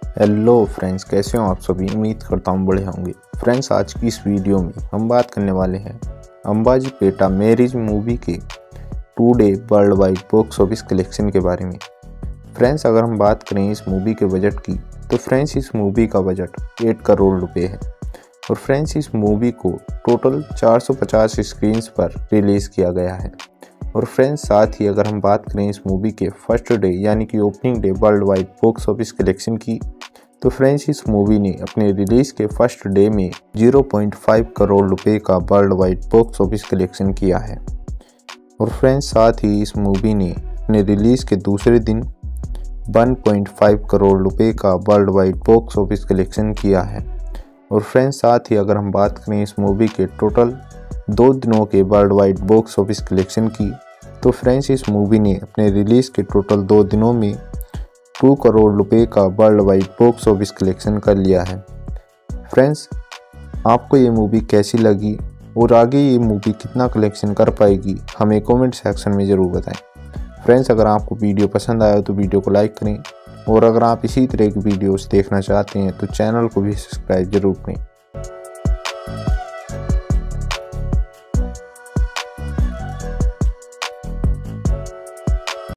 Hello friends, कैसे हो आप सभी। उम्मीद करता हूँ बड़े होंगे। फ्रेंड्स, आज की इस वीडियो में हम बात करने वाले हैं अंबाजीपेटा मैरिज मूवी के 2 day world wide box office collection के बारे में। फ्रेंड्स, अगर हम बात करें इस मूवी के बजट की, तो फ्रेंड्स इस मूवी का बजट 8 करोड़ रुपए है। और फ्रेंड्स, इस मूवी को टोटल 450 स्क्रीन्स पर रिलीज़ किया गया है। और फ्रेंड्स, साथ ही अगर हम बात करें इस मूवी के फर्स्ट डे यानी कि opening day world wide box office collection की, तो फ्रेंड्स इस मूवी ने अपने रिलीज़ के फर्स्ट डे में 0.5 करोड़ रुपए का world wide box office collection किया है। और फ्रेंड्स, साथ ही इस मूवी ने अपने रिलीज़ के दूसरे दिन 1.5 करोड़ रुपए का world wide box office collection किया है। और फ्रेंड्स, साथ ही अगर हम बात करें इस मूवी के टोटल 2 दिनों के world wide box office collection की, तो फ्रेंड्स इस मूवी ने अपने रिलीज़ के टोटल 2 दिनों में 2 करोड़ रुपए का world wide box office collection कर लिया है। फ्रेंड्स, आपको ये मूवी कैसी लगी और आगे ये मूवी कितना कलेक्शन कर पाएगी, हमें कमेंट सेक्शन में ज़रूर बताएं। फ्रेंड्स, अगर आपको वीडियो पसंद आया तो वीडियो को लाइक करें, और अगर आप इसी तरह की वीडियोस देखना चाहते हैं तो चैनल को भी सब्सक्राइब जरूर करें।